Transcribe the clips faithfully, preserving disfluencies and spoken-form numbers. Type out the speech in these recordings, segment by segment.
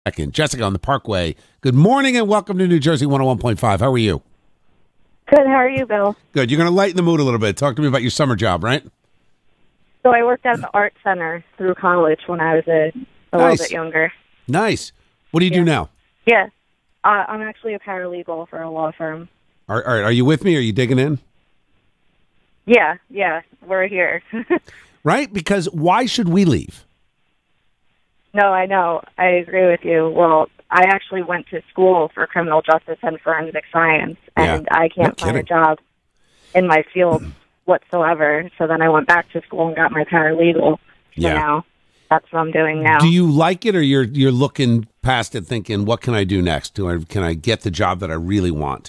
Second, Jessica on the Parkway. Good morning and welcome to New Jersey one oh one point five. How are you? Good. How are you, Bill? Good. You're going to lighten the mood a little bit. Talk to me about your summer job, right? So I worked at the Arts Center through college when I was a, a Nice. little bit younger. Nice. What do you Yeah. do now? Yeah. Uh, I'm actually a paralegal for a law firm. Are, are, are you with me? Are you digging in? Yeah, yeah, we're here. Right? Because why should we leave? No, I know. I agree with you. Well, I actually went to school for criminal justice and forensic science, and Yeah. I can't No find a kidding. job in my field whatsoever. So then I went back to school and got my paralegal. So Yeah. now that's what I'm doing now. Do you like it, or you're you're looking past it thinking, what can I do next? Do I can I get the job that I really want?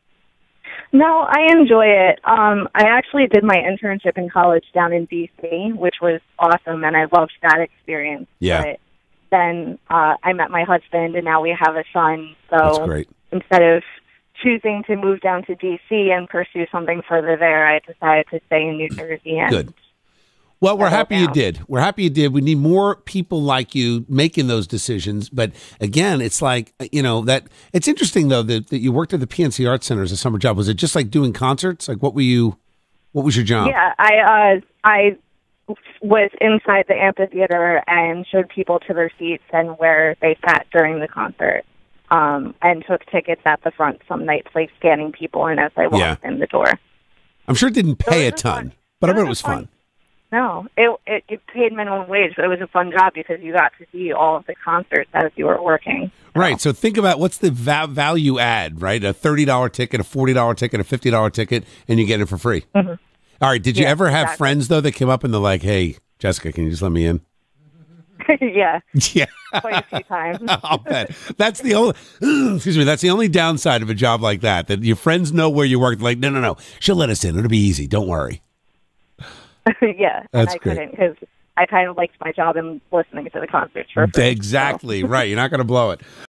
No, I enjoy it. Um, I actually did my internship in college down in D C, which was awesome, and I loved that experience. Yeah. But then uh, I met my husband, and now we have a son. So That's great. instead of choosing to move down to D C and pursue something further there, I decided to stay in New Jersey. And Good. Well, we're settle happy you down. did. We're happy you did. We need more people like you making those decisions. But again, it's like, you know, that it's interesting, though, that, that you worked at the P N C Arts Center as a summer job. Was it just like doing concerts? Like, what were you, what was your job? Yeah, I uh, I was inside the amphitheater and showed people to their seats and where they sat during the concert, um, and took tickets at the front some nights, like scanning people in as they walked Yeah. in the door. I'm sure it didn't So pay it a was ton, fun. but I It bet was it was a fun- fun. No, it, it it paid minimum wage, but it was a fun job because you got to see all of the concerts as you were working. So- Right. So think about what's the va- value add, right? A thirty dollar ticket, a forty dollar ticket, a fifty dollar ticket, and you get it for free. Mhm. All right. Did you Yeah, ever have exactly. friends, though, that came up and they're like, hey, Jessica, can you just let me in? yeah, Yeah. quite a few times. I'll bet. That's the only, excuse me, that's the only downside of a job like that, that your friends know where you work. Like, no, no, no, she'll let us in. It'll be easy. Don't worry. yeah, and That's I great. couldn't because I kind of liked my job and listening to the concerts for free. Exactly. Right. You're not going to blow it.